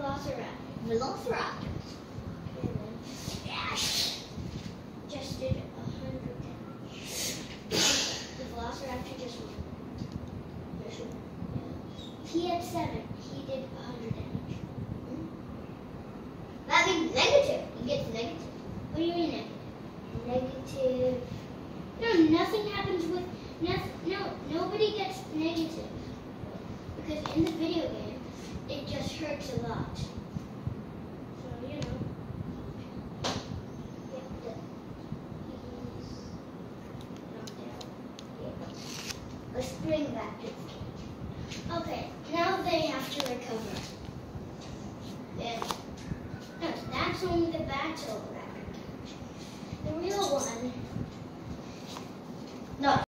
Velociraptor. Velociraptor. And then Yes. just did 100 damage. The Velociraptor just won. This one. Yeah. He had 7. He did 100 damage. That means negative. He gets negative. What do you mean Negative. No, nothing happens with nobody gets negative because in the video game it just hurts a lot. So you know. Yep. He's knocked out. Yeah. Let's bring back to the cage. Okay, now they have to recover. Then No, that's only the battle. The real one. no.